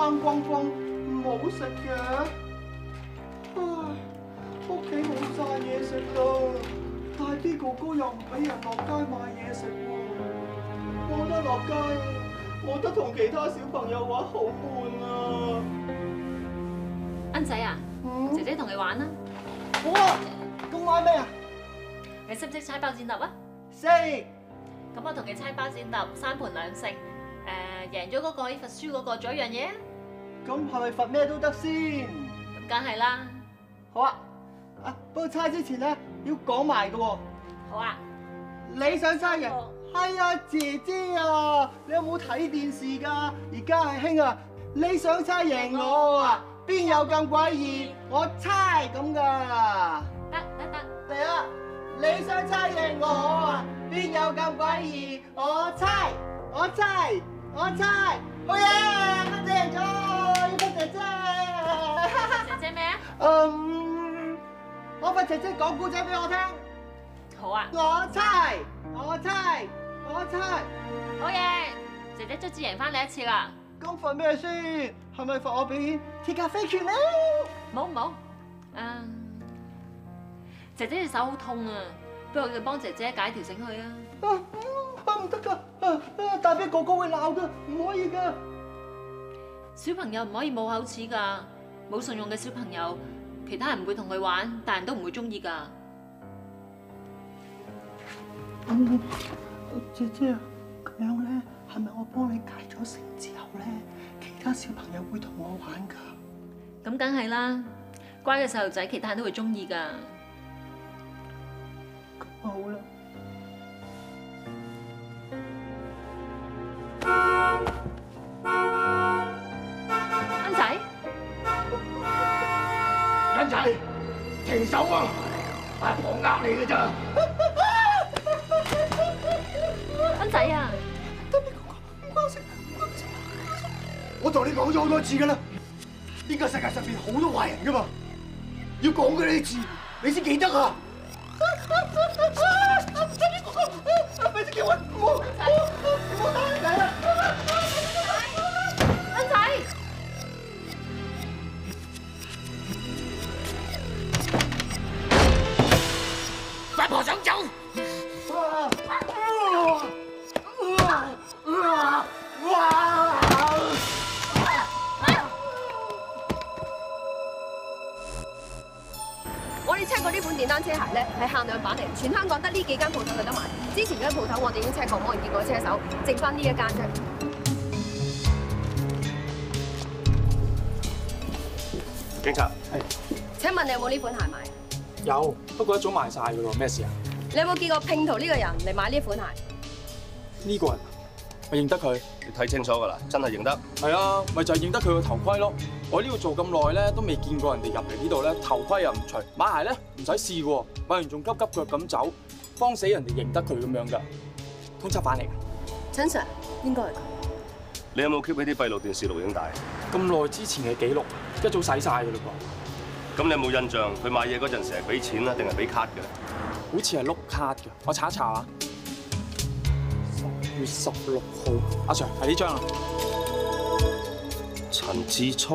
眼光光，唔好食嘅。唉，屋企冇晒嘢食啦，但係啲哥哥又唔俾人落街買嘢食喎。冇得落街，冇得同其他小朋友玩，好悶啊！ 恩仔啊，姐姐同你玩啦。 好啊，咁玩咩啊？ 你識唔識猜包剪揼啊？ 識。 咁我同你猜包剪揼，3盤2勝。贏咗嗰個可以罰輸嗰個做一樣嘢啊！ 咁係咪罰咩都得先？ 咁梗係啦。 好啊！不過猜之前咧要講埋㗎喎。 好啊。 你想猜嘅？係啊，姐姐啊！你有冇睇電視㗎？而家係興啊！你想猜贏我啊？邊有咁詭異？我猜咁㗎。 得。 嚟啊！你想猜贏我啊？邊有咁詭異？我猜。好嘢！我贏咗，要姐姐。 姐姐咩啊？ 我罰姐姐講故仔俾我聽。 好啊。 我猜。 好嘢！姐姐卒之贏翻你一次啦。 咁罰咩先？係咪罰我表演鐵甲飛拳咧？ 冇。姐姐隻手好痛啊，不如我哋幫姐姐解條繩去啊。 唔得㗎，大髀哥哥會鬧㗎，唔可以㗎。 小朋友唔可以冇口齒㗎，冇信用嘅小朋友，其他人唔會同佢玩，大人都唔會中意㗎。 姐姐啊，咁樣咧，係咪我幫你解咗繩之後咧，其他小朋友會同我玩㗎？ 咁梗係啦，乖嘅細路仔，其他人都會中意㗎。 咁好啦。 恩仔，停手啊！阿婆呃你嘅咋？ 恩仔啊！ 唔關事。 我同你講咗好多次㗎啦，呢個世界上邊好多壞人㗎嘛，要講嘅呢啲字，你先記得啊！ 咪先叫我唔好打人啊！ 恩仔， 八婆想走。 我哋 check 過呢款電單車鞋咧，係限量版嚟，全香港得呢幾間鋪頭有得賣。之前嗰間鋪頭我哋已經 check 過，冇人見過車手，剩翻呢一間啫。 警察， 請問你有冇呢款鞋賣？ 有，不過一早賣晒㗎咯，咩事啊？ 你有冇見過拼圖呢個人嚟買呢款鞋？ 呢個人，我認得佢。 你睇清楚㗎啦，真係認得。 係啊，咪就係認得佢個頭盔咯。我呢度做咁耐咧，都未見過人哋入嚟呢度咧，頭盔又唔除，買鞋咧唔使試喎，買完仲急急腳咁走，慌死人哋認得佢咁樣㗎，通緝犯嚟㗎。 陳 Sir， 應該係佢。 你有冇 keep 起啲閉路電視錄影帶？ 咁耐之前嘅記錄，一早洗晒㗎啦噃。 咁你有冇印象佢買嘢嗰陣成日俾錢啊，定係俾卡嘅？ 好似係碌卡㗎，我查一查啊。10月16號，阿 Sir 係呢張啊。 陳志聰。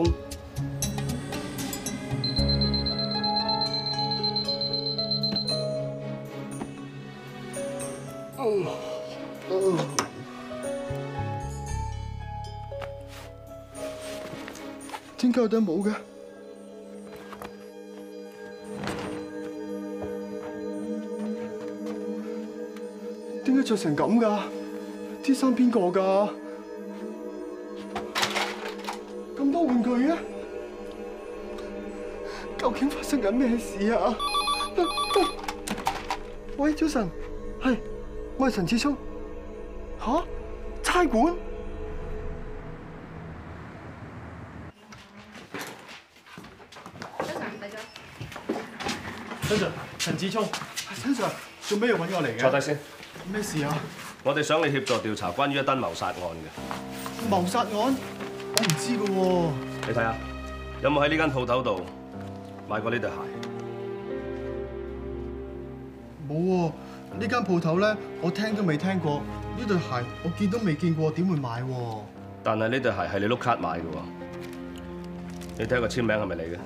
點解有頂帽嘅？點解着成咁㗎？啲衫邊個㗎？咁多玩具嘅？究竟發生緊咩事啊？喂，早晨，係，我係陳志聰。吓？差館？ 陳 Sir， 陳志聰， 陳 Sir， 做咩要揾我嚟嘅？ 坐低先。 咩事啊？ 我哋想你協助調查關於一單謀殺案嘅。 謀殺案？我唔知㗎喎。 你睇下，有冇喺呢間鋪頭度買過呢對鞋？ 冇喎，呢間鋪頭咧，我聽都未聽過。呢對鞋我見都未見過，點會買喎？ 但係呢對鞋係你碌卡買嘅喎。 你睇下個簽名係咪你嘅？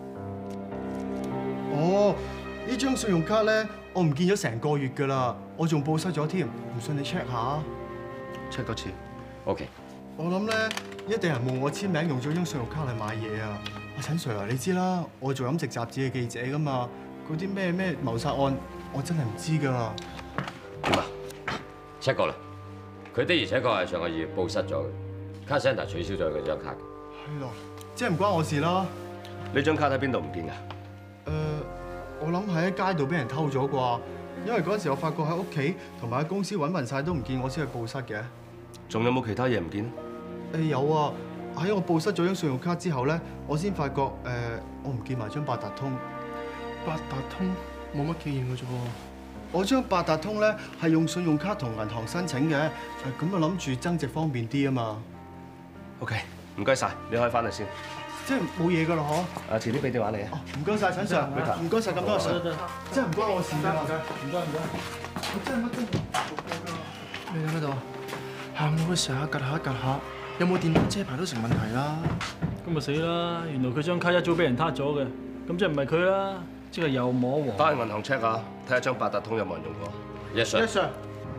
哦，呢張信用卡咧，我唔見咗成個月㗎啦，我仲報失咗添，唔信你 check 下。 check 多次。 OK。 我諗咧，一定係冇我簽名用咗張信用卡嚟買嘢啊！阿陳 Sir 啊，你知啦，我做飲食雜誌嘅記者㗎嘛，嗰啲咩謀殺案，我真係唔知㗎。 點啊 ？check 過啦，佢的而且確係上個月報失咗嘅，卡 center 取消咗佢張卡嘅。 係咯，即係唔關我事啦。 呢張卡喺邊度唔見㗎？ 我諗喺街度俾人偷咗啩，因為嗰陣時我發覺喺屋企同埋喺公司揾勻晒都唔見我先去報失嘅。 仲有冇其他嘢唔見？ 有啊，喺我報失咗張信用卡之後咧，我先發覺我唔見埋張八達通。 八達通冇乜記憶嘅啫喎。 我張八達通咧係用信用卡同銀行申請嘅，咁啊諗住增值方便啲啊嘛。 OK，唔該晒，你可以翻嚟先。 即係冇嘢㗎啦，嗬？ 遲啲俾電話你啊。 唔該晒，陳 Sir，唔該晒咁多Sir，真係唔關我事㗎。 唔該。 我真係乜都冇做過㗎。 你喺度行路嘅時候，趌下趌下，有冇電單車牌都成問題啦。 咁咪死啦！原來佢張卡一早俾人撻咗嘅，咁即係唔係佢啦？即係又摸黃。 翻去銀行 check 下，睇下張八達通有冇人用過。 Yes sir。 Yes sir。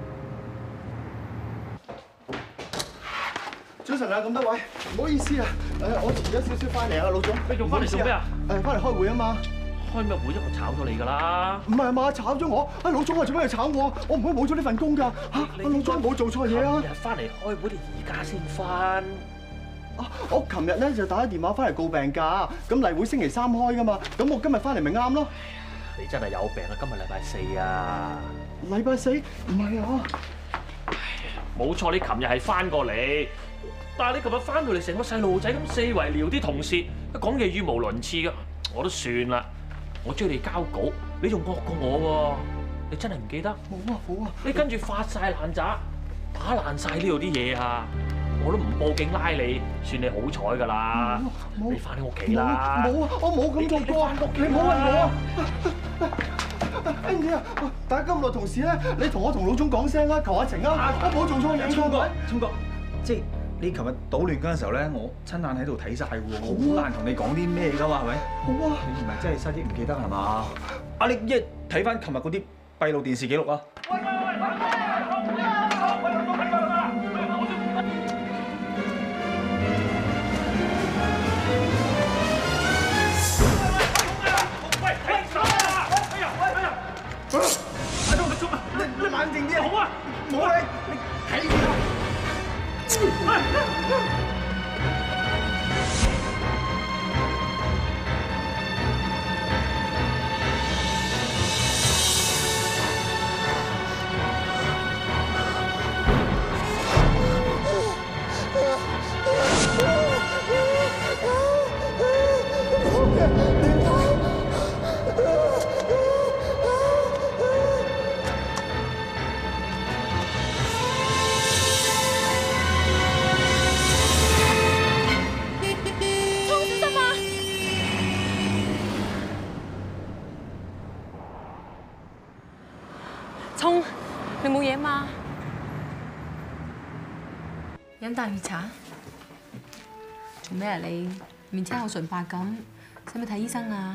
早晨啊，咁多位，唔好意思啊，我遲咗少少翻嚟啊，老總。 你仲翻嚟做咩啊？ 翻嚟開會啊嘛。 開咩會啫？我炒咗你㗎啦！ 唔係啊嘛，炒咗我。老總，我做咩要炒我？我唔可以冇咗呢份工㗎。老總冇做錯嘢啊。 今日翻嚟開會，你而家先翻。 我琴日咧就打咗電話翻嚟告病假，咁例會星期3開㗎嘛，咁我今日翻嚟咪啱咯。 你真係有病啊！今日禮拜4啊。 禮拜4？唔係啊。 冇錯，你琴日係翻過嚟，但係你琴日翻到嚟成個細路仔咁四圍撩啲同事，講嘢語無倫次㗎，我都算啦。我追你交稿，你仲惡過我喎，你真係唔記得？ 冇啊，冇啊。 你跟住發晒爛渣，打爛晒呢度啲嘢啊！我都唔報警拉你，算你好彩㗎啦。你翻你屋企啦。 冇啊，我冇咁做過。你唔好問我啊。Andy 啊，大家咁耐同事咧，你同我同老總講聲啦，求下情啊，我冇做錯嘢。 聰哥，即係你琴日搗亂嗰陣時候咧，我親眼喺度睇晒喎，好難同你講啲咩㗎嘛，係咪？ 好啊。 你唔係真係失憶唔記得係嘛？啊，你一睇翻琴日嗰啲閉路電視記錄啊！你冷靜啲啊！好啊，冇啊，你睇住啊！ 聰，你冇嘢嘛？飲啖熱茶。做咩啊你？面青口唇白咁，使唔使睇醫生啊？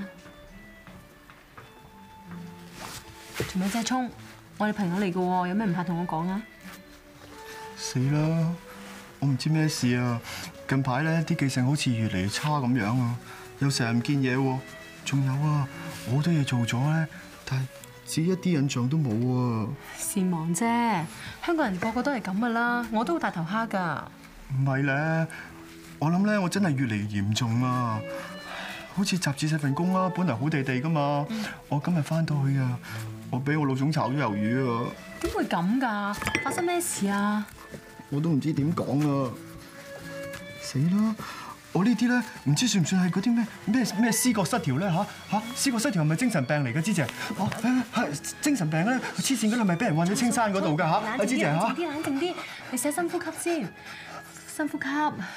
做咩啫，聰？我哋朋友嚟嘅喎，有咩唔怕同我講啊？ 死啦！我唔知咩事啊！近排咧啲記性好似越嚟越差咁樣啊，又成日唔見嘢喎。仲有啊，好多嘢做咗咧，但係自己一啲印象都冇啊。 善忘啫，香港人個個都係咁噶啦，我都好大頭蝦㗎。 唔係咧，我諗咧，我真係越嚟越嚴重啊！好似雜誌社份工啦，本來好地地㗎嘛，我今日翻到去啊，我俾我老總炒咗魷魚啊！ 點會咁㗎？發生咩事啊？ 我都唔知點講啊！死啦！我呢啲咧，唔知算唔算係嗰啲咩思覺失調咧嚇？思覺失調係咪精神病嚟㗎？芝姐，係精神病咧，黐線嗰度係咪俾人韞咗青山嗰度㗎嚇？阿芝姐嚇， 冷靜啲，你寫深呼吸先，深呼吸。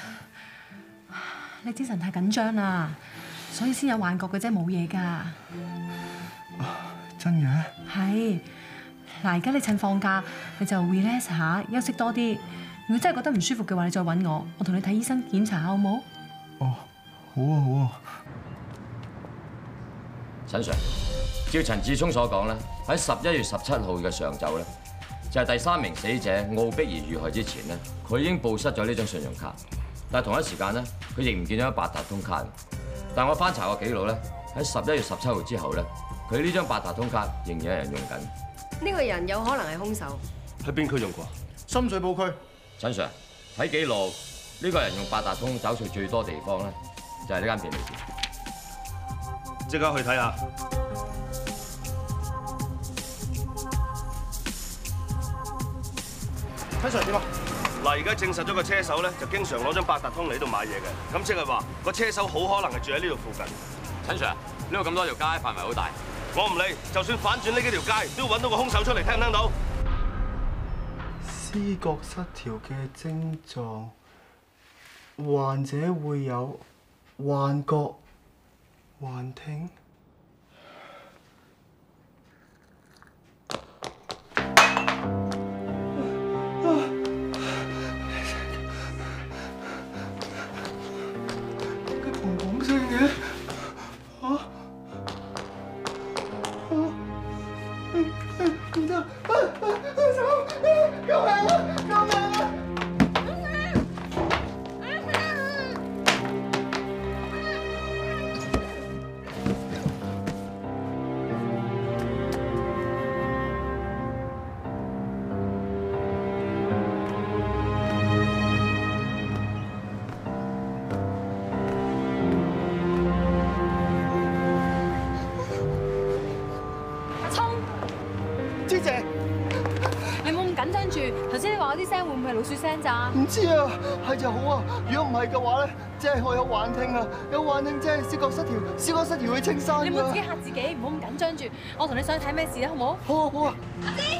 你精神太緊張啦，所以先有幻覺嘅啫，冇嘢㗎。 真嘅？係。 嗱，而家你趁放假，你就 relax 下，休息多啲。如果真係覺得唔舒服嘅話，你再揾我，我同你睇醫生檢查下好冇？ 哦， 好啊好啊。 陳 Sir， 照陳志聰所講咧，喺11月17號嘅上晝咧，就係第3名死者奧碧兒遇害之前咧，佢已經報失咗呢張信用卡，但係同一時間咧，佢亦唔見咗八達通卡。但我翻查個記錄咧，喺11月17號之後咧，佢呢張八達通卡仍然有人用緊。 呢個人有可能係兇手。 喺邊區用過？ 深水埗區。 陳 Sir， 睇記錄，呢個人用八達通找數最多地方咧，就係呢間便利店。 即刻去睇下。 陳 Sir 點啊？ 嗱，而家證實咗個車手咧，就經常攞張八達通嚟呢度買嘢嘅，咁即係話個車手好可能係住喺呢度附近。 陳 Sir， 呢度咁多條街，範圍好大。 我唔理，就算反轉呢幾條街，都要揾到個兇手出嚟，聽唔聽到？ 思覺失調嘅症狀，患者會有幻覺、幻聽。點解砰砰聲嘅？唔得！手！救命啊！救命啊！ 阿聰， 芝姐。 你冇咁緊張住。頭先你話嗰啲聲會唔會係老鼠聲咋？ 唔知啊，係就好啊。如果唔係嘅話咧，即係我有幻聽啊，有幻聽即係思覺失調，思覺失調會青山㗎。 你唔好自己嚇自己，唔好咁緊張住。我同你上去睇咩事啦，好唔好？ 好啊好啊。 阿芝，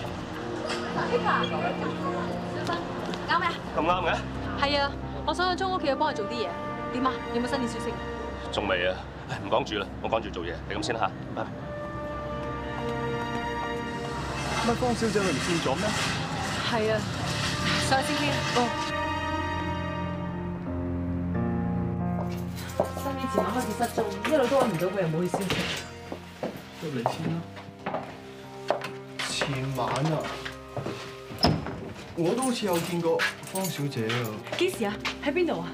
小芬，啱未啊？ 咁啱嘅？ 係啊，我想去鐘屋企去幫佢做啲嘢。點啊？有冇新嘅消息？ 仲未啊，唔講住啦，我趕住做嘢，你咁先啦嚇，拜拜。 乜方小姐佢唔見咗咩？ 係啊，上去先傾。哦。 新年前晚開始失蹤，一路都揾唔到佢，又冇佢消息。 入嚟先啦。 前晚啊，我都好似有見過方小姐啊。 幾時啊？喺邊度啊？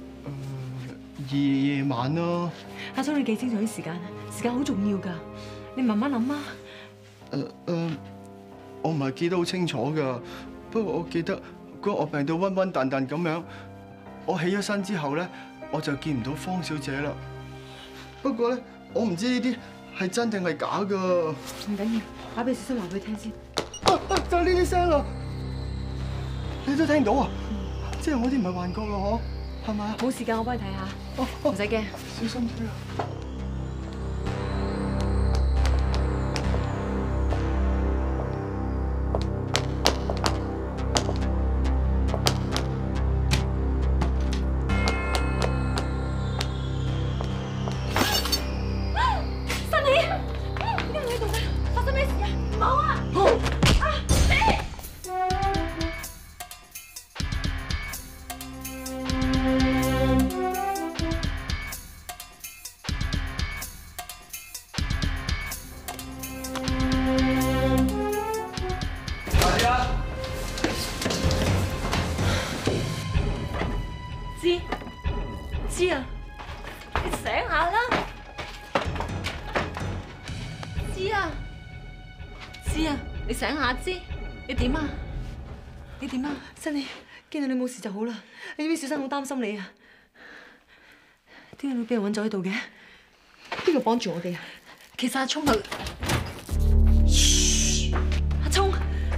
夜晚咯。 阿聰，你記清楚啲時間啊！時間好重要㗎，你慢慢諗啊。 我唔係記得好清楚㗎，不過我記得嗰我病到暈暈沌沌咁樣，我起咗身之後咧，我就見唔到方小姐啦。不過咧，我唔知呢啲係真定係假㗎。 唔緊要，打俾小新話俾佢聽先。 就係呢啲聲啊！你都聽到啊？即係我啲唔係幻覺咯，嗬？係咪啊？ 冇時間，我幫你睇下。唔使驚， 小心啲啊！ 知啊，你醒下啦！知啊，知啊，你醒下知，你點啊？你點啊？ 新你見到你冇事就好啦。你知唔知小新好擔心你啊？點解會俾人揾咗喺度嘅？邊個幫住我哋啊？ 其實阿聰佢， 阿聰，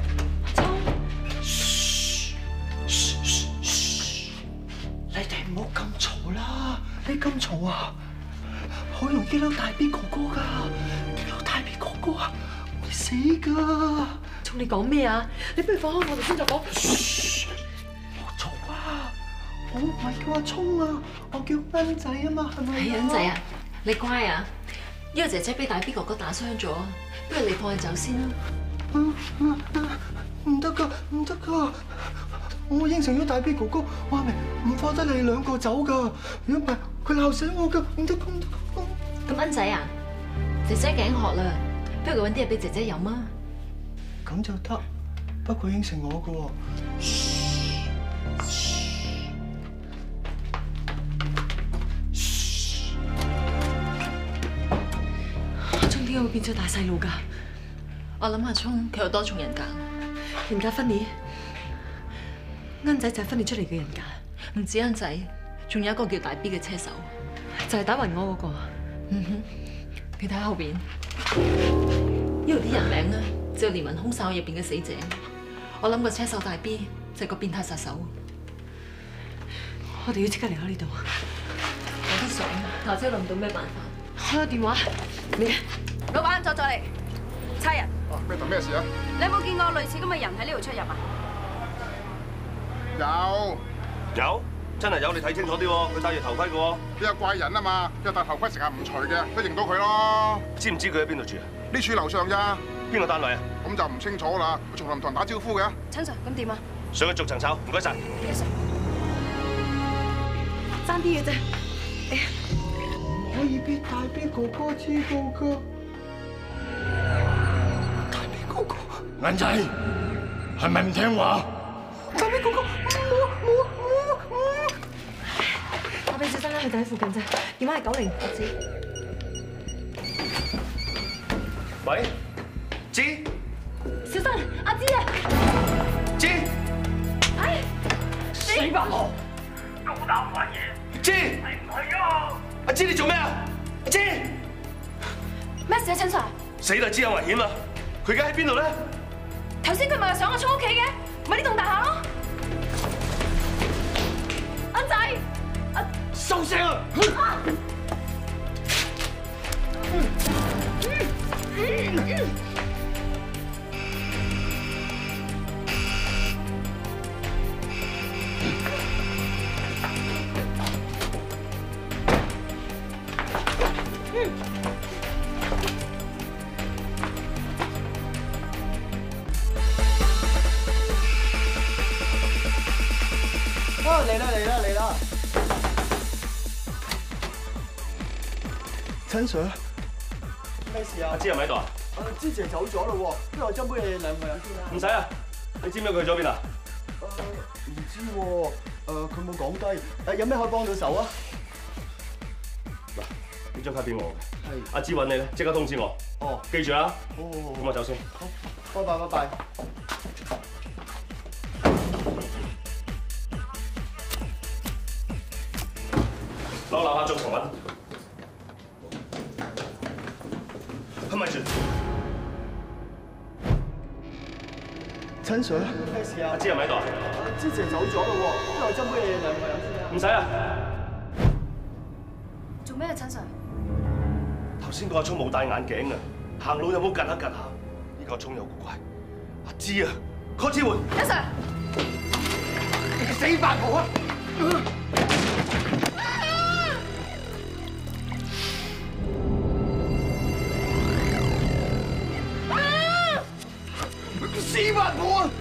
你哋唔好咁嘈啦！你咁嘈啊，好容易激嬲大 B 哥哥㗎，激嬲大 B 哥哥啊，會死㗎！ 聰，你講咩啊？你不如放開我哋先再講。 冇嘈啊！我唔係叫阿聰啊，我叫恩仔啊嘛，係咪？ 係恩仔啊，你乖啊！呢個姐姐俾大 B 哥哥打傷咗，不如你放佢走先啦。 唔得㗎，唔得㗎！我應承咗大 B 哥哥，話明唔放得你兩個走㗎。如果唔係， 佢鬧醒我㗎，唔得唔得。 咁恩仔啊，姐姐頸渴啦，不如揾啲嘢俾姐姐飲啊。 咁就得，不過應承我㗎喎。 阿聰點解會變咗大細路㗎？ 我諗阿聰佢有多重人格， 人格分裂，恩仔就係分裂出嚟嘅人格。 唔止恩仔，仲有一個叫大 B 嘅車手， 就係打暈我嗰個。 嗯哼，你睇下後邊，呢度啲人名咧，就連環兇手入邊嘅死者。我諗個車手大 B 就係個變態殺手。 我哋要即刻離開呢度。 我都想，但係真係諗唔到咩辦法。 開個電話，你老闆再嚟，差人。 咩同咩事啊？ 你有冇見過類似咁嘅人喺呢度出入啊？ 有，真係有，你睇清楚啲喎，佢戴住頭盔嘅喎。 呢個怪人啊嘛，一戴頭盔成日唔除嘅，都認到佢咯。 知唔知佢喺邊度住啊？ 呢處樓上咋？ 邊個單位啊？ 咁就唔清楚啦。佢從來唔同人打招呼嘅。 陳 Sir，咁點啊？ 上去逐層抄，唔該晒。 爭啲嘅啫。 唔可以俾大 B 哥哥知道㗎。大 B 哥哥， 銀仔係咪唔聽話？ 大 B 哥哥， 我俾小生啦，佢就喺附近啫。電話係90，我知。 喂，知？ 小生，阿芝啊！ 知？ 哎， 死八婆！ 高膽玩嘢！ 知？ 係唔係啊？ 阿芝你做咩啊？阿芝！ 咩事啊，陳 Sir？ 死啦！知有危險啊！佢而家喺邊度咧？ 頭先佢咪上我聰屋企嘅，咪呢棟大廈咯。恩仔， 收聲啊！ 嚟啦！陳 Sir， 咩事啊？ 阿芝係咪喺度啊？ 芝姐走咗咯喎，不如我斟杯嘢兩個飲先啦。 唔使啊，你知唔知佢去咗邊啊？ 唔知喎，佢冇講低。有咩可以幫到手啊？ 嗱，呢張卡俾我嘅。 係。 阿芝揾你咧，即刻通知我。哦。記住啊。好。咁我走先。 好，拜拜。 樓下做重揾。咪住。 陳 Sir， 咩事啊？ 阿芝係咪喺度啊？ 芝姐走咗咯喎，不如我斟杯嘢兩個飲先啦。 唔使啊。 做咩啊，陳 Sir？ 頭先個阿聰冇戴眼鏡啊，行路有冇趌下趌下？呢個阿聰有古怪。阿芝啊 ，call 支援。 陳 Sir， 你個死八婆啊！死八婆啊！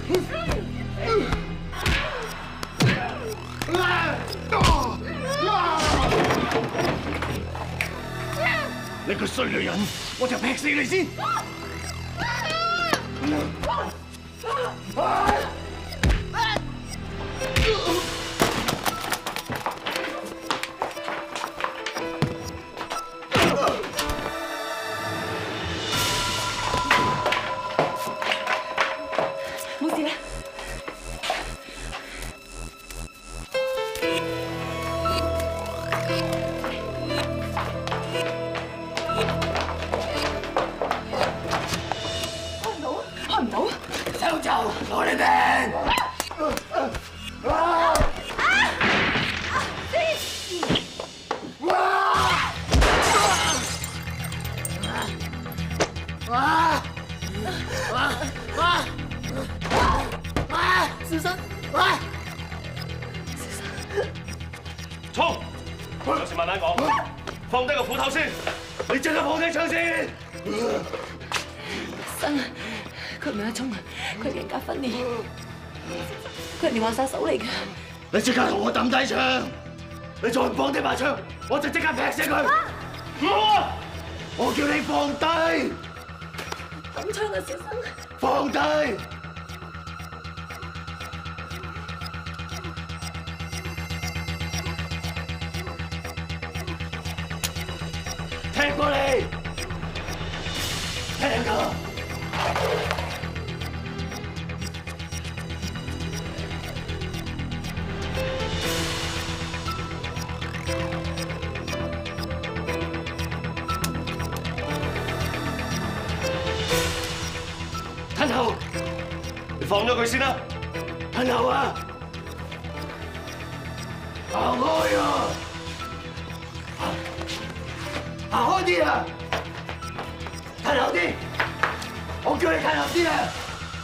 你個衰女人，我就劈死你先！ 冇事啦。開唔到， 收走攞你命！ 小生， 聰，有事慢慢講，放低個斧頭先，你即刻放低槍先。 生，佢唔係阿聰啊，佢係人格分裂，佢係連環殺手嚟㗎。 你即刻同我抌低槍！ 你再唔放低把槍，我就即刻劈死佢！唔好啊！我叫你放低！ 咁槍啊，小生！ 放低！踢過嚟！踢啊！褪後，你放咗佢先啦。褪後啊！行開啊！行開啲啊！褪後啲！我叫你褪後啲啊！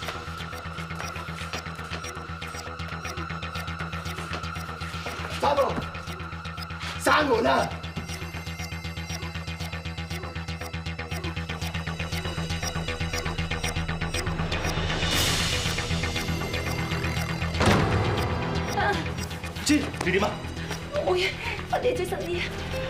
三步，閂門啊！知你點啊？ 冇嘢，快啲追實啲啊！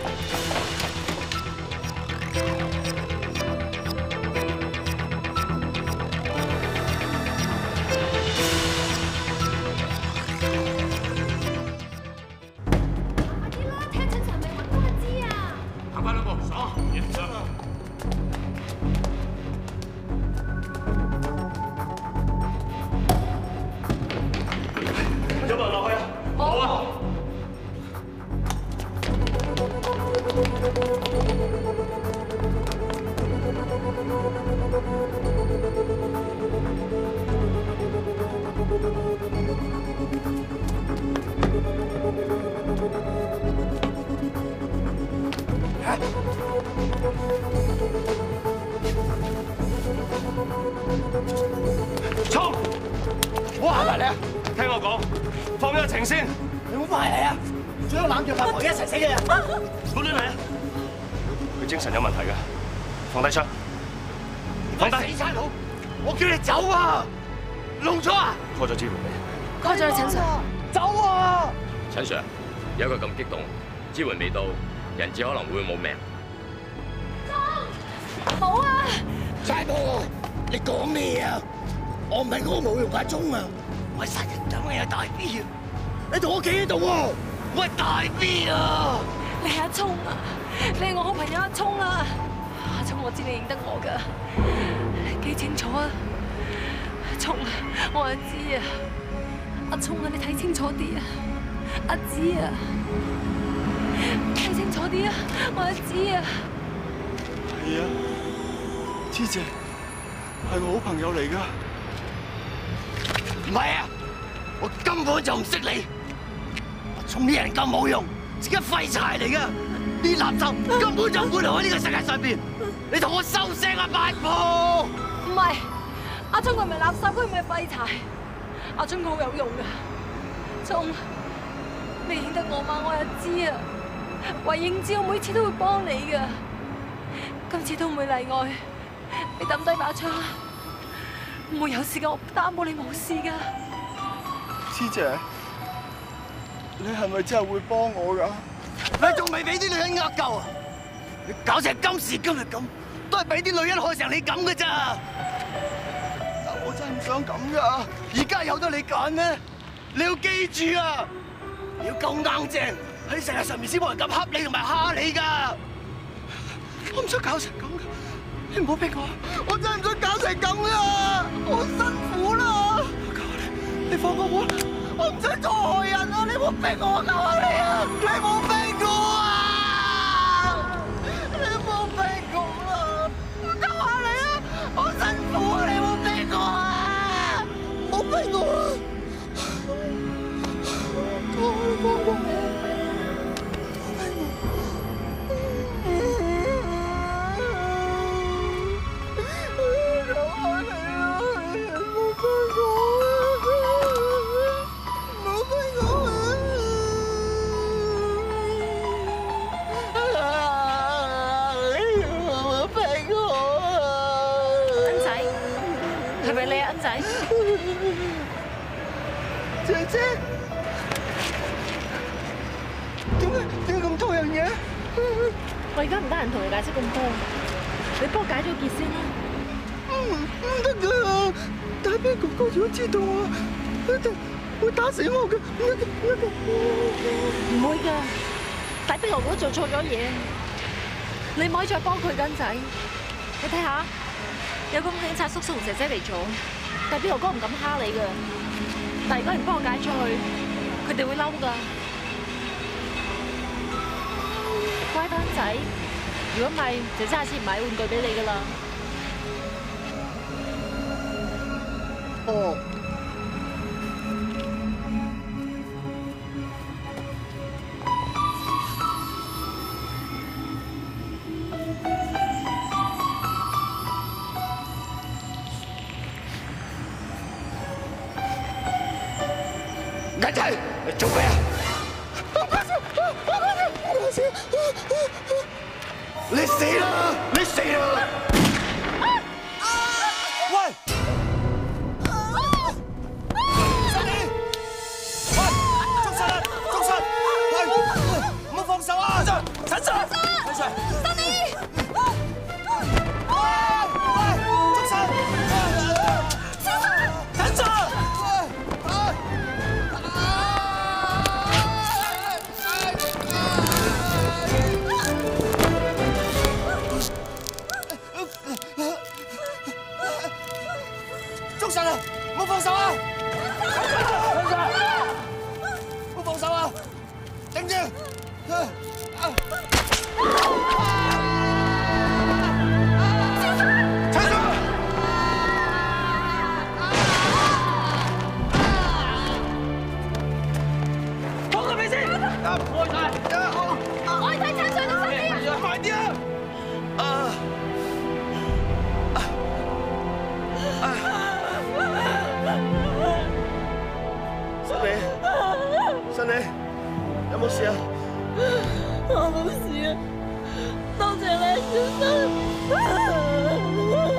衝！我行埋嚟啊！聽我講，放咗情先。你唔好埋嚟啊！仲有攬住八婆一齊死嘅人，好亂嚟啊！佢精神有問題㗎，放低槍，放低！死差佬，我叫你走啊！弄錯啊 ！call 咗支援未 ？call 咗啦，陳 Sir。 走啊！ 陳 Sir，有一個咁激動，支援未到，人質可能會冇命。 冇啊！ 差婆，你講咩啊？我唔係我冇用阿聰啊，我係殺人黨嘅大 B 啊！你同我企喺度喎，我係大 B 啊！ 你係阿聰啊！你係我好朋友阿聰啊！阿聰，我知你認得我㗎，幾清楚啊！聰啊，我阿知啊！阿聰啊，你睇清楚啲啊！阿知啊，睇清楚啲啊！我阿知啊！ 係啊，芝姐係我好朋友嚟㗎。 唔係啊，我根本就唔識你。阿聰啲人咁冇用，自己廢柴嚟㗎，啲垃圾根本就唔會留喺呢個世界上邊。你同我收聲啊，八婆！ 唔係，阿聰佢唔係垃圾，佢唔係廢柴。阿聰佢好有用㗎。聰，你認得我嗎？我又知啊。為應知，我每次都會幫你㗎。今次都唔會例外。你抌低把槍啦，唔會有事㗎，我擔保你冇事㗎。 芝姐，你係咪真係會幫我㗎？ 你仲未俾啲女人呃夠啊？你搞成今時今日咁，都係俾啲女人害成你咁㗎咋？ 但我真係唔想咁㗎。 而家有得你揀咩？你要記住啊！你要夠硬淨，喺世界上面先冇人咁恰你同埋蝦你㗎。我唔想搞成咁㗎，你唔好逼我，我真係唔想搞成咁啊！好辛苦啦！我求你，你放過我，我唔想再害人啊！你唔好逼我，求下你啊！你唔好逼我啊！你唔好逼我啦！我求下你啊！好辛苦啊！你唔好逼我啊！唔好逼我啊！求下你放過我。 姐姐，點解樣嘢。 我而家唔得閒同你解釋咁多，你幫我解咗結先啦。 唔得㗎，大兵哥哥如果知道啊，一定會打死我㗎。 唔會㗎，大兵哥哥做錯咗嘢，你唔可以再幫佢根仔。你睇下，有個警察叔叔同姐姐嚟咗，大兵哥哥唔敢蝦你㗎。但係如果唔幫我解咗佢哋會嬲㗎。乖單仔，如果唔係，姐姐下次唔買玩具俾你㗎啦。 哦。 銀仔，你做咩啊？你死啦！你死啦！喂！新年！喂！捉實啦！捉實！喂！唔好放手啊！陳 Sir！ 陳 Sir！ 新年！喂！捉實！陳 Sir！ 捉實啦！唔好放手啊！唔好放手啊！頂住！ 放個屁先！ 我睇陳 Sir 同新年。 快啲啊！新你有冇事啊？ 我冇事啊，多謝你，小新。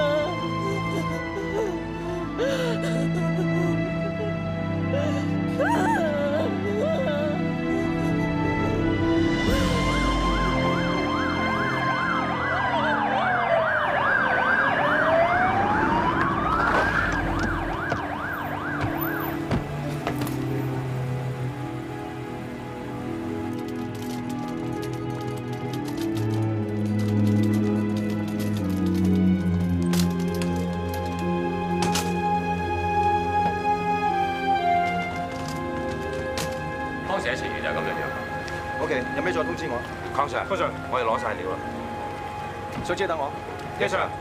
寫情緣就係咁樣。 OK，有咩再通知我。 康 Sir， 我哋攞晒料啦。 小姐等我。 Yes sir。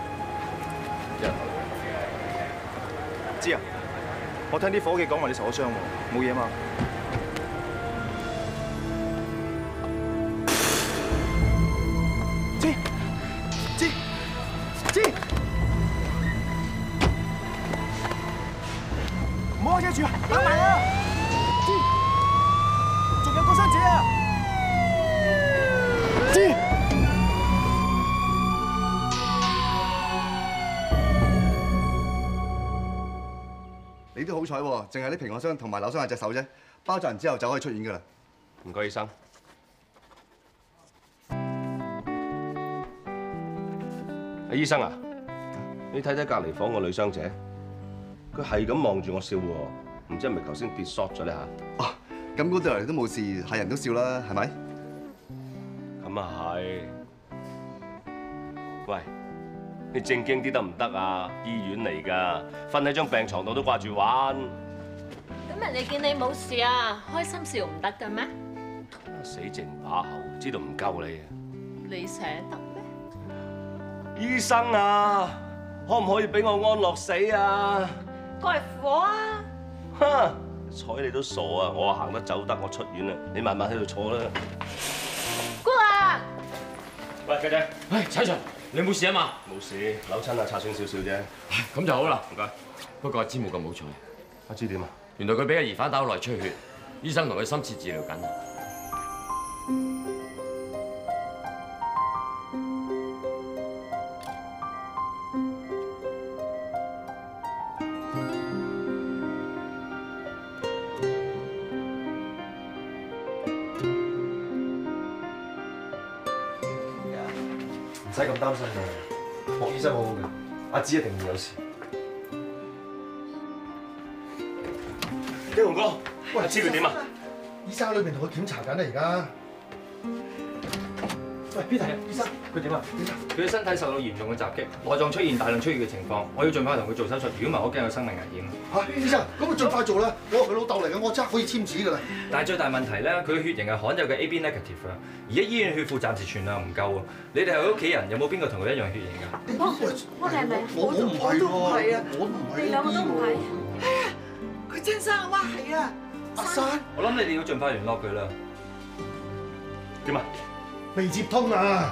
知啊，我聽啲伙計講話你受咗傷喎，冇嘢嘛？知，唔好開車住啊，等埋啊！仲有個傷者啊！知。 你都好彩喎，淨係啲平安傷同埋扭傷係隻手啫，包紮完之後就可以出院㗎啦。 唔該，醫生。阿醫生啊，你睇睇隔離房個女傷者，佢係咁望住我笑喎，唔知係咪頭先跌 shot 咗咧嚇？ 哦，咁嗰對嚟都冇事，係人都笑啦，係咪？ 咁啊係。喂，你正經啲得唔得啊？醫院嚟㗎，瞓喺張病床度都掛住玩。 咁人哋見你冇事啊，開心笑唔得嘅咩？ 死剩把口，知道唔夠你啊！ 你捨得咩？ 醫生啊，可唔可以俾我安樂死啊？ 過嚟扶我啊！ 哼，睬你都傻啊！我行得走得，我出院啦，你慢慢喺度坐啦。 姑娘， 喂，家姐， 喂，陳 Sir， 你冇事啊嘛？ 冇事，扭親啊，擦損少少啫。 咁就好啦， 唔該。 不過阿芝冇咁好彩。 阿芝點啊？ 原來佢俾個疑犯打落嚟出血，醫生同佢深切治療緊。 使咁擔心嘅，莫醫生好好嘅，阿芝一定會有事。 英雄哥，喂，知佢點啊？ 醫生喺裏邊同佢檢查緊啊，而家。喂 ，Peter，醫生，佢點啊？ 佢嘅身體受到嚴重嘅襲擊，內臟出現大量出血嘅情況，我要盡快同佢做手術，如果唔係我驚有生命危險。 嚇，醫生，咁佢盡快做啦！我係佢老豆嚟嘅，我即刻可以簽紙㗎啦。 但係最大問題咧，佢嘅血型係罕有嘅 AB negative 啊，而家醫院血庫暫時存量唔夠啊！你哋係佢屋企人，有冇邊個同佢一樣血型㗎？ 我哋係咪？ 我唔係喎，我唔係。 你兩個都唔係。 係啊，佢親生阿媽係啊， 阿珊。 我諗你哋要盡快聯絡佢啦。 點啊？ 未接通啊！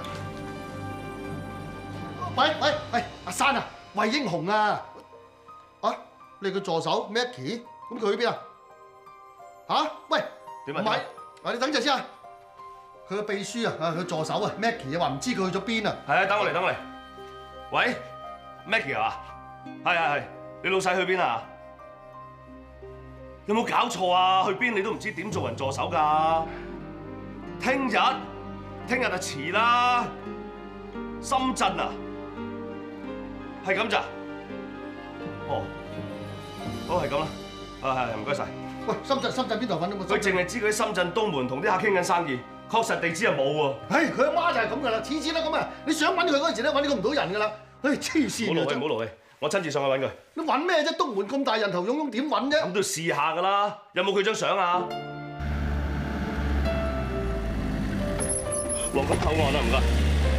喂，阿珊啊，魏英雄啊！啊，你個助手 Maggie， 咁佢去邊啊？嚇？喂， 點啊？ 唔係，你等陣先啊！佢個秘書啊，佢助手啊 Maggie 話唔知佢去咗邊啊！ 係啊，等我嚟。喂 ，Maggie 啊？係，你老細去邊啊？有冇搞錯啊？去邊你都唔知點做人助手㗎？聽日就遲啦。深圳啊？係咁咋？哦，好係咁啦。係唔該晒。 喂，深圳邊度揾到冇？ 佢淨係知佢喺深圳東門同啲客傾緊生意，確實地址又冇喎。 唉，佢阿媽就係咁㗎啦，次次都咁啊！你想揾佢嗰陣時咧，揾呢個唔到人㗎啦。唉，黐線㗎真。 唔好勞氣，我親自上去揾佢。 你揾咩啫？東門咁大，人頭湧湧，點揾啫？ 咁都要試下㗎啦。有冇佢張相啊？黃金口岸啊，唔該。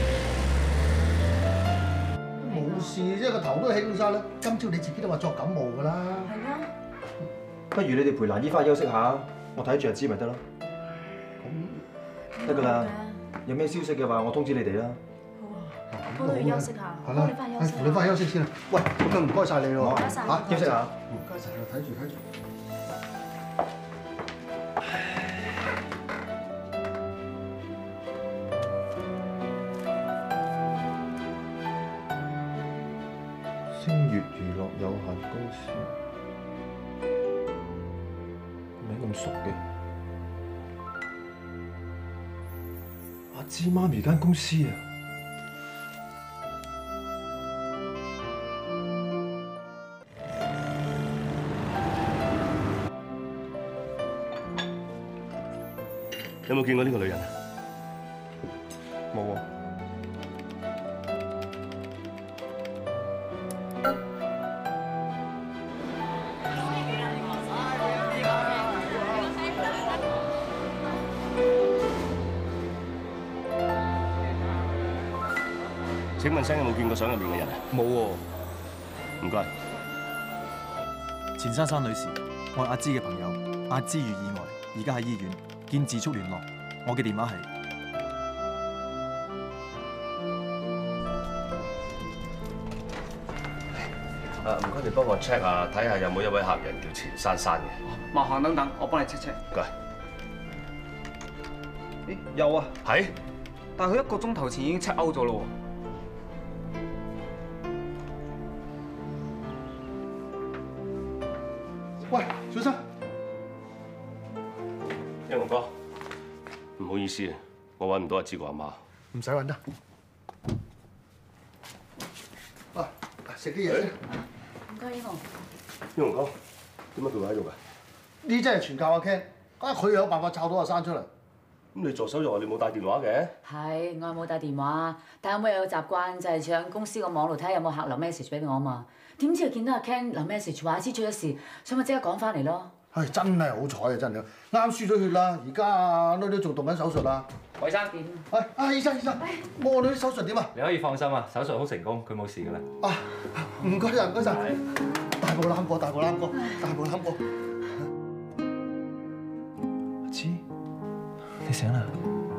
冇事啫，個頭都興晒啦。今朝你自己都話作感冒㗎啦。 係啊。 不如你哋陪蘭姨翻去休息下，我睇住阿芝咪得咯。得㗎啦。有咩消息嘅話，我通知你哋啦。 好啊，幫你休息下。 係啦，扶你翻去休息先啦。喂，咁就唔該晒你咯。 唔該晒。 嚇，休息下。唔該晒，睇住。 星月娛樂有限公司，名咁熟嘅。阿芝媽咪間公司啊！ 有冇見過呢個女人啊？ 冇啊。 請問聲有冇見過相入面嘅人啊？ 冇喎。 唔該。 錢珊珊女士，我係阿芝嘅朋友，阿芝遇意外，而家喺醫院，見自速聯絡。我嘅電話係。 唔該，你幫我 check 下，睇下有冇一位客人叫錢珊珊嘅。 麻煩等，我幫你 check。 唔該。 咦，有啊。 係。 但係佢1個鐘頭前已經 check out 咗咯喎。 喂，小生。 英雄哥，唔好意思，我揾唔到阿芝個阿媽。 唔使揾得。啊，食啲嘢先。 唔該，英雄。 英雄哥，點解佢會喺度㗎？ 呢真係全靠阿 Ken，佢有辦法抄到阿珊出嚟。 咁你助手又話你冇帶電話嘅？ 係，我係冇帶電話，但係我有個習慣就係上公司個網度睇下有冇客留 message 俾我啊嘛。點知又見到阿 Ken 留 message 話阿芝出咗事，所以咪即刻趕翻嚟咯。 係真係好彩啊！真係，啱輸咗血啦，而家阿女女仲動緊手術啦。 韋生， 喂，醫生，我女手術點啊？ 你可以放心啊，手術好成功，佢冇事㗎啦。 啊，唔該晒，大步攬過。 阿芝，你醒啦？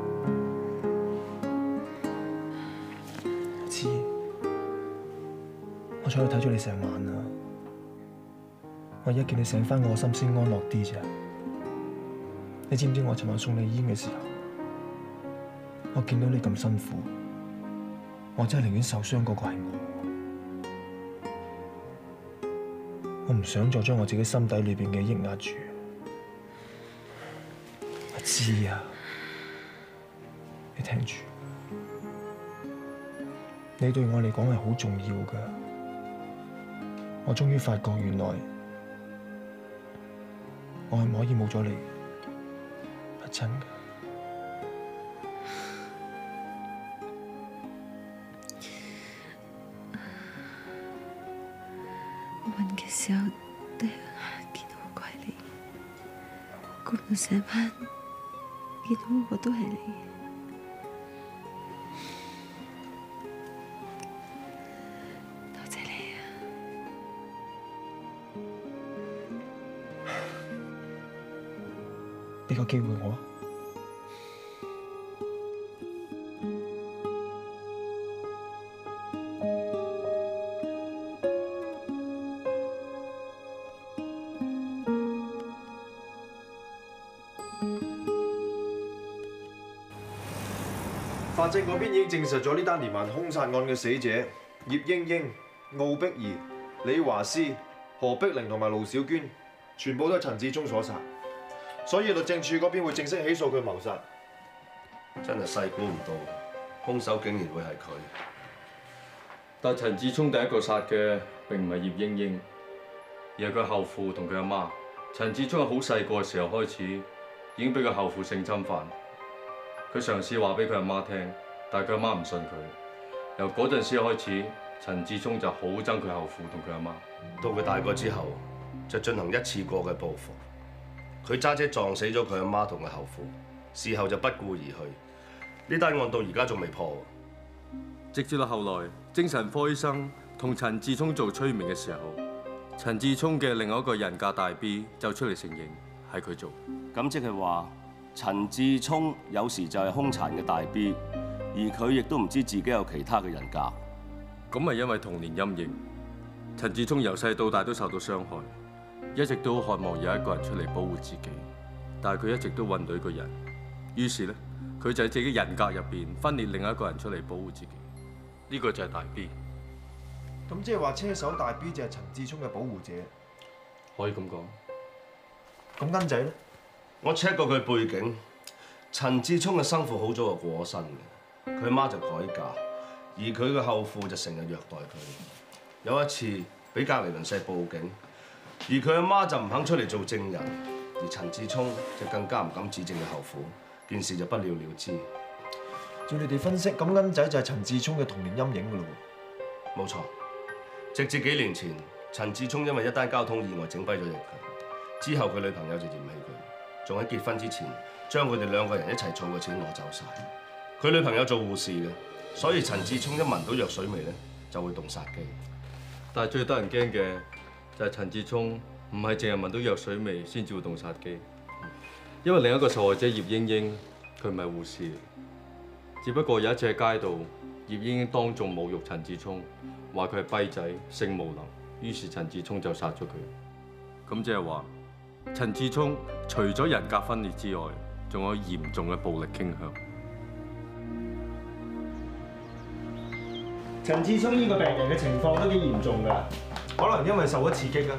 阿芝，我坐喺度睇咗你成晚啦，我而家見你醒翻，我心先安樂啲咋。你知唔知我尋晚送你醫院嘅時候，我見到你咁辛苦，我真係寧願受傷嗰個係我唔想再將我自己心底裏邊嘅抑壓住。阿芝啊，你聽住， 你對我嚟講係好重要㗎。我終於發覺原來我係唔可以冇咗你，阿珍㗎。 瞓嘅時候都係見到我係你，估到成晚見到我都係你。多謝你啊！ 俾個機會我啊！ 法證嗰邊已經證實咗呢單連環兇殺案嘅死者葉英英、奧碧儀、李華詩、何碧玲同埋盧小娟，全部都係陳志聰所殺，所以律政處嗰邊會正式起訴佢謀殺。 真係細估唔到，兇手竟然會係佢。 但陳志聰第一個殺嘅並唔係葉英英，而係佢後父同佢阿媽。陳志聰係好細個嘅時候開始已經俾佢後父性侵犯。佢嘗試話俾佢阿媽聽，但係佢阿媽唔信佢。由嗰陣時開始，陳志聰就好憎佢後父同佢阿媽。 到佢大個之後，就進行一次過嘅報復。佢揸車撞死咗佢阿媽同佢後父，事後就不顧而去。呢單案到而家仲未破。 直至到後來，精神科醫生同陳志聰做催眠嘅時候，陳志聰嘅另外一個人格大 B 就出嚟承認係佢做。 咁即係話，陳志聰有時就係兇殘嘅大 B， 而佢亦都唔知自己有其他嘅人格。 咁係因為童年陰影。陳志聰由細到大都受到傷害，一直都渴望有一個人出嚟保護自己，但係佢一直都揾唔到一個人。於是咧，佢就喺自己人格入邊分裂另一個人出嚟保護自己。呢個就係大 B。 咁即係話車手大 B 就係陳志聰嘅保護者， 可以咁講。 咁恩仔咧？ 我 check 過佢背景，陳志聰嘅生父好早就過咗身嘅，佢媽就改嫁，而佢嘅後父就成日虐待佢。有一次俾隔離鄰舍報警，而佢阿媽就唔肯出嚟做證人，而陳志聰就更加唔敢指證佢後父，件事就不了了之。 照你哋分析，咁恩仔就係陳志聰嘅童年陰影㗎咯喎。 冇錯，直至幾年前，陳志聰因為一單交通意外整跛咗隻腳，之後佢女朋友就嫌棄佢，仲喺結婚之前將佢哋兩個人一齊儲嘅錢攞走晒。佢女朋友做護士嘅，所以陳志聰一聞到藥水味咧就會動殺機。 但係最得人驚嘅就係陳志聰唔係淨係聞到藥水味先至會動殺機，因為另一個受害者葉英英佢唔係護士，只不過有一次喺街度，葉英英當眾侮辱陳志聰，話佢係跛仔、性無能，於是陳志聰就殺咗佢。咁即係話陳志聰除咗人格分裂之外，仲有嚴重嘅暴力傾向。 陳志聰呢個病人嘅情況都幾嚴重㗎，可能因為受咗刺激啊。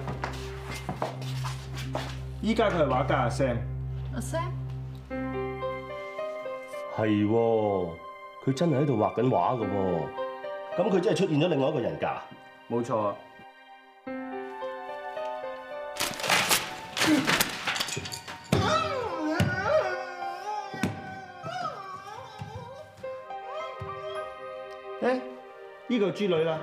依家佢係畫家阿 Sam。 阿 Sam？ 係喎，佢真係喺度畫緊畫㗎喎。咁佢真係出現咗另外一個人格。 冇錯啊。呢個豬女啦，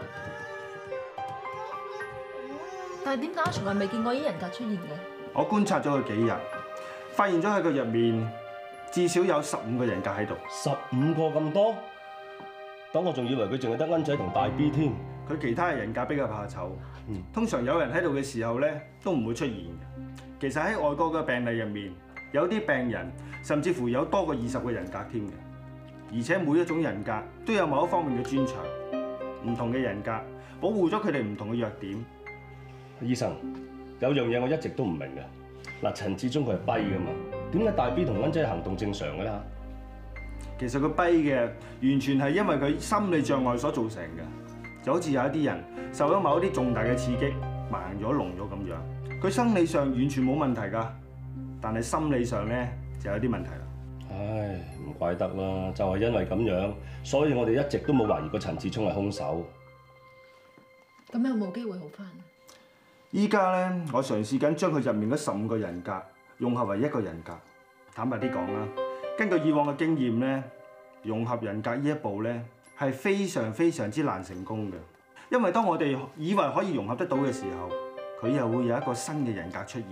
但係點解我從來未見過呢人格出現嘅？ 我觀察咗佢幾日，發現咗喺佢入面至少有15個人格喺度。 15個咁多？等我仲以為佢淨係得恩仔同大 B 添。 佢其他嘅人格比較怕醜，通常有人喺度嘅時候咧都唔會出現嘅。其實喺外國嘅病例入面，有啲病人甚至乎有多過20個人格添嘅，而且每一種人格都有某一方面嘅專長。唔同嘅人格保護咗佢哋唔同嘅弱點。 醫生，有樣嘢我一直都唔明嘅。嗱，陳志聰佢係跛㗎嘛，點解大 B 同恩仔行動正常㗎啦？ 其實佢跛嘅完全係因為佢心理障礙所造成嘅，就好似有一啲人受咗某一啲重大嘅刺激，盲咗聾咗咁樣。佢生理上完全冇問題㗎，但係心理上咧就有啲問題啦。 唉， 唉，唔怪得啦，就係因為咁樣，所以我哋一直都冇懷疑過陳志聰係兇手。 咁有冇機會好返？ 依家咧，我嘗試緊將佢入面嗰15個人格融合為一個人格。坦白啲講啦，根據以往嘅經驗咧，融合人格呢一步咧係非常之難成功嘅，因為當我哋以為可以融合得到嘅時候，佢又會有一個新嘅人格出現。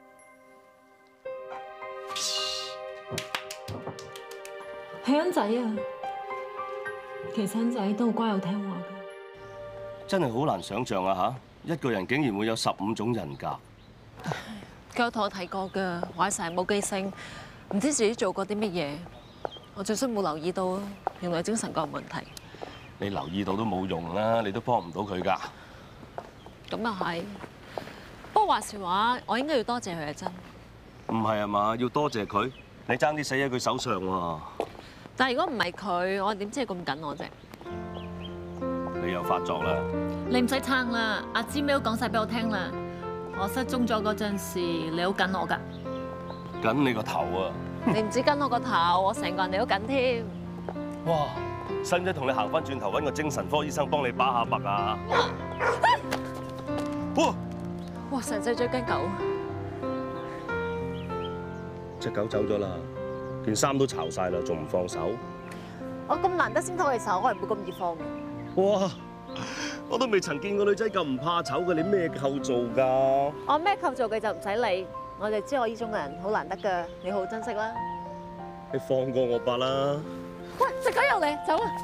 係恩仔啊！其實恩仔都好乖又聽話嘅。 真係好難想像啊嚇！一個人竟然會有15種人格。 佢有同我提過㗎，話成日冇記性，唔知自己做過啲乜嘢。我最衰冇留意到，原來精神個問題。 你留意到都冇用啦，你都幫唔到佢㗎。 咁又係。不過話時話，我應該要多謝佢啊，真。 唔係啊嘛，要多謝佢，你爭啲死喺佢手上喎。 但係如果唔係佢，我點知佢咁緊我啫？ 你又發作啦！ 你唔使撐啦，阿芝咩都講晒俾我聽啦。我失蹤咗嗰陣時，你好緊我㗎。 緊你個頭啊！ 你唔止跟我個頭，我成個人你都緊添。 哇！使唔使同你行翻轉頭揾個精神科醫生幫你把下脈啊？哇！ 哇！成隻追緊狗， 隻狗走咗啦，件衫都巢晒啦，仲唔放手？ 我咁難得先拖你手，我係唔會咁易放嘅。 哇！我都未曾見過女仔咁唔怕醜嘅，你咩構造㗎？ 我咩構造嘅就唔使理，我哋知我呢種人好難得㗎，你好珍惜啦。 你放過我吧啦！ 喂，隻狗又嚟，走啦！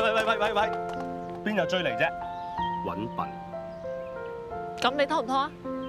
喂，邊有追嚟啫？揾笨！ 咁你拖唔拖啊？